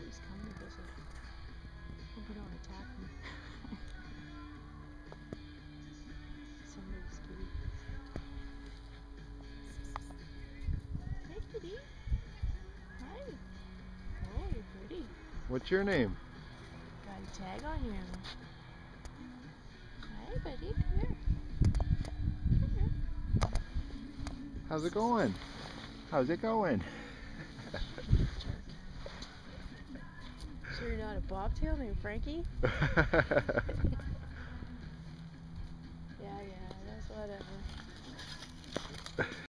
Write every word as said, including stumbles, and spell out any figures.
He's come to visit. Hope you don't attack me. Somebody's kitty. Hey, kitty. Hi. Oh, you're pretty. What's your name? Got a tag on you. Hi, buddy. Come here. Come here. How's it going? How's it going? Sure you're not a bobtail named Frankie? Yeah, yeah, that's whatever.